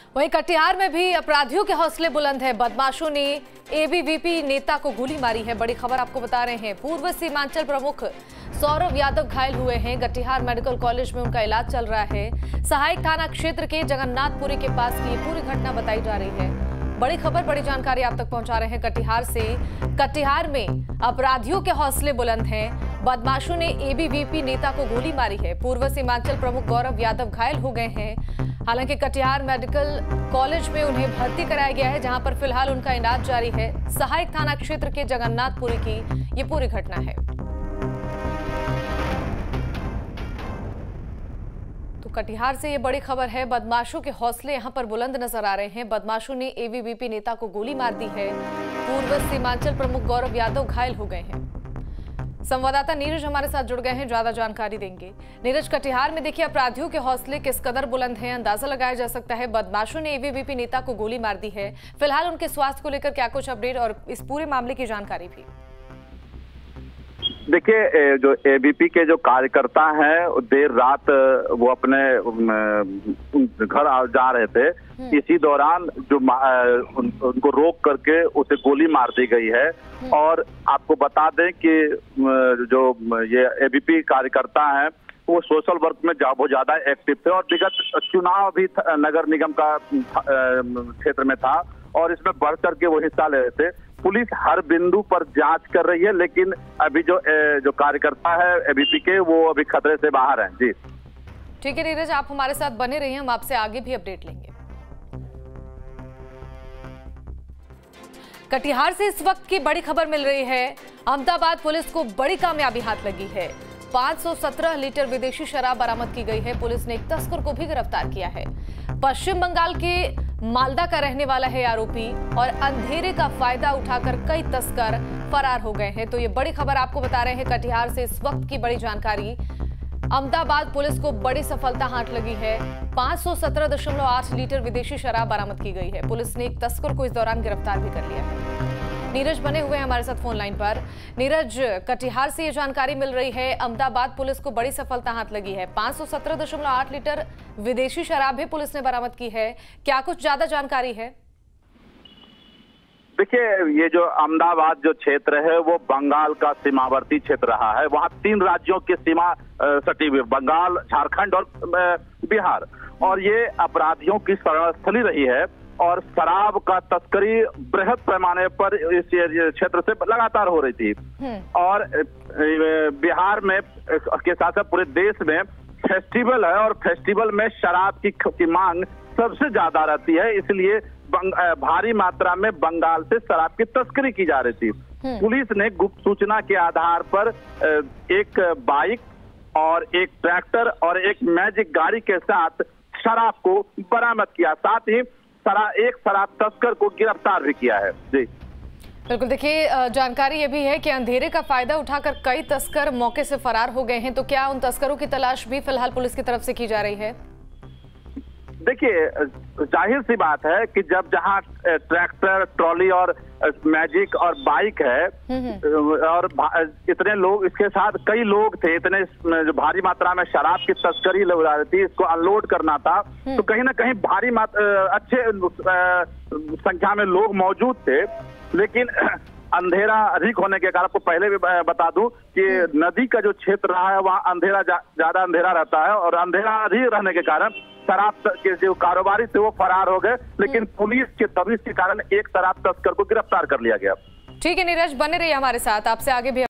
वहीं कटिहार में भी अपराधियों के हौसले बुलंद है। बदमाशों ने एबीवीपी नेता को गोली मारी है। बड़ी खबर आपको बता रहे हैं। पूर्व सीमांचल प्रमुख सौरभ यादव घायल हुए हैं। कटिहार मेडिकल कॉलेज में उनका इलाज चल रहा है। सहायक थाना क्षेत्र के जगन्नाथपुरी के पास की पूरी घटना बताई जा रही है। बड़ी खबर, बड़ी जानकारी आप तक पहुंचा रहे हैं कटिहार से। कटिहार में अपराधियों के हौसले बुलंद हैं। बदमाशों ने एबीवीपी नेता को गोली मारी है। पूर्व सीमांचल प्रमुख गौरव यादव घायल हो गए हैं। हालांकि कटिहार मेडिकल कॉलेज में उन्हें भर्ती कराया गया है, जहां पर फिलहाल उनका इलाज जारी है। सहायक थाना क्षेत्र के जगन्नाथपुरी की ये पूरी घटना है। तो कटिहार से ये बड़ी खबर है। बदमाशों के हौसले यहां पर बुलंद नजर आ रहे हैं। बदमाशों ने एबीवीपी नेता को गोली मार दी है। पूर्व सीमांचल प्रमुख गौरव यादव घायल हो गए हैं। संवाददाता नीरज हमारे साथ जुड़ गए हैं, ज्यादा जानकारी देंगे। नीरज, कटिहार में देखिए अपराधियों के हौसले किस कदर बुलंद हैं, अंदाजा लगाया जा सकता है। बदमाशों ने एबीवीपी नेता को गोली मार दी है। फिलहाल उनके स्वास्थ्य को लेकर क्या कुछ अपडेट और इस पूरे मामले की जानकारी भी? देखिए, जो एबीपी के जो कार्यकर्ता हैं, देर रात वो अपने घर जा रहे थे। इसी दौरान जो उनको रोक करके उसे गोली मार दी गई है। और आपको बता दें कि जो ये एबीपी कार्यकर्ता हैं वो सोशल वर्क में बहुत ज्यादा एक्टिव थे और विगत चुनाव भी नगर निगम का क्षेत्र में था और इसमें बढ़ चढ़ के वो हिस्सा ले रहे थे। पुलिस हर बिंदु पर जांच कर रही है, लेकिन अभी जो कार्यकर्ता है एबीपी के, वो अभी खतरे से बाहर हैं। जी ठीक है नीरज, आप हमारे साथ बने रहिए, हम आपसे आगे भी अपडेट लेंगे। कटिहार से इस वक्त की बड़ी खबर मिल रही है। अहमदाबाद पुलिस को बड़ी कामयाबी हाथ लगी है। 517 लीटर विदेशी शराब बरामद की गई है। पुलिस ने एक तस्कर को भी गिरफ्तार किया है। पश्चिम बंगाल के मालदा का रहने वाला है आरोपी और अंधेरे का फायदा उठाकर कई तस्कर फरार हो गए हैं। तो ये बड़ी खबर आपको बता रहे हैं कटिहार से इस वक्त की बड़ी जानकारी। अहमदाबाद पुलिस को बड़ी सफलता हाथ लगी है। 517.8 लीटर विदेशी शराब बरामद की गई है। पुलिस ने एक तस्कर को इस दौरान गिरफ्तार भी कर लिया है। नीरज बने हुए हैं हमारे साथ फोन लाइन पर। नीरज, कटिहार से ये जानकारी मिल रही है, अहमदाबाद पुलिस को बड़ी सफलता हाथ लगी है। 517.8 लीटर विदेशी शराब भी पुलिस ने बरामद की है। क्या कुछ ज्यादा जानकारी है? देखिए, ये जो अहमदाबाद जो क्षेत्र है वो बंगाल का सीमावर्ती क्षेत्र रहा है। वहाँ 3 राज्यों की सीमा सटी हुई, बंगाल, झारखंड और बिहार। और ये अपराधियों की शरणस्थली रही है और शराब का तस्करी बृहद पैमाने पर इस क्षेत्र से लगातार हो रही थी। और बिहार में के साथ साथ पूरे देश में फेस्टिवल है और फेस्टिवल में शराब की मांग सबसे ज्यादा रहती है, इसलिए भारी मात्रा में बंगाल से शराब की तस्करी की जा रही थी। पुलिस ने गुप्त सूचना के आधार पर एक बाइक और एक ट्रैक्टर और एक मैजिक गाड़ी के साथ शराब को बरामद किया। साथ ही एक शराब तस्कर को गिरफ्तार भी किया है। जी बिल्कुल, देखिए जानकारी ये भी है कि अंधेरे का फायदा उठाकर कई तस्कर मौके से फरार हो गए हैं। तो क्या उन तस्करों की तलाश भी फिलहाल पुलिस की तरफ से की जा रही है? देखिए, जाहिर सी बात है कि जहाँ ट्रैक्टर, ट्रॉली और मैजिक और बाइक है और इतने लोग, इसके साथ कई लोग थे, इतने जो भारी मात्रा में शराब की तस्करी हो रही थी, इसको अनलोड करना था, तो कहीं ना कहीं भारी अच्छे संख्या में लोग मौजूद थे। लेकिन अंधेरा अधिक होने के कारण, आपको पहले भी बता दूं कि नदी का जो क्षेत्र रहा है वहाँ अंधेरा ज्यादा अंधेरा रहता है और अंधेरा अधिक रहने के कारण शराब के जो कारोबारी थे वो फरार हो गए। लेकिन पुलिस के दबिश के कारण एक शराब तस्कर को गिरफ्तार कर लिया गया। ठीक है नीरज, बने रहिए हमारे साथ, आपसे आगे भी